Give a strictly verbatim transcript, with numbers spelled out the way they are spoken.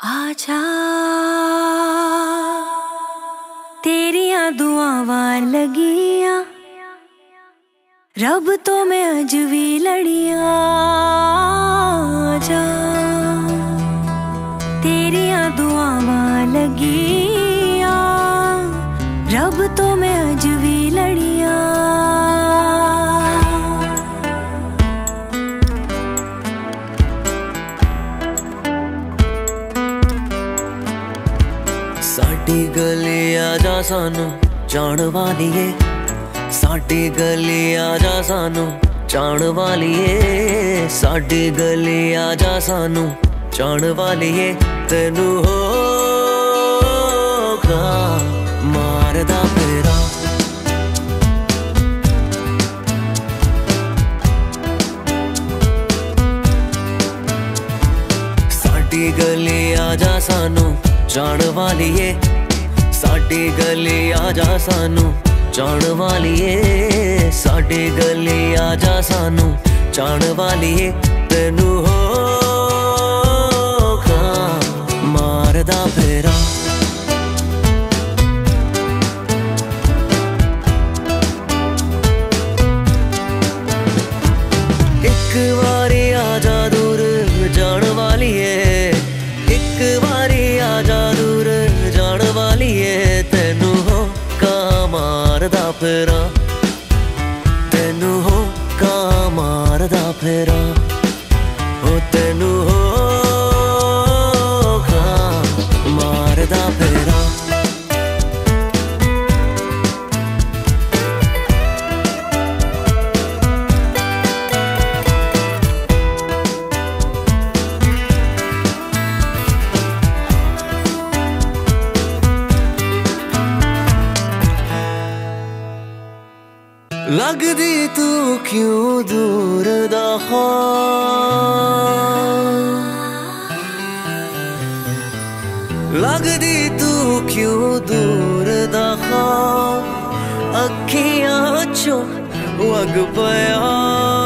आजा तेरिया दुआवां लगियां, रब तो मैं अज भी लड़ियां। आजा तेरिया दुआवां लगियां, रब तो मैं अज भी लड़ियां। साडी गली आजा सानू जान वालिए, साडी गली आजा सानू जान वालिए, साडी गली आजा सानू जान वालिए। तेनू होगा मारदा फेरा, साडी गली आजा सानू जान वालिए, साडी गली आजा सानू जान वालिए, साडी गली आजा सानू जान वालिए। तेनू होगा मारदा फेरा, एक बारी आजा दूर जान वालिए, एक बारी आजा दूर जान वालिए। तेनू होगा मारदा फेरा, तेनू होगा मारदा फेरा, ओ तेनू होगा मारदा फेरा। लगदी तू क्यों दूर दा ख्वाब, लगदी तू क्यों दूर दा ख्वाब, अखियां चों वग पया।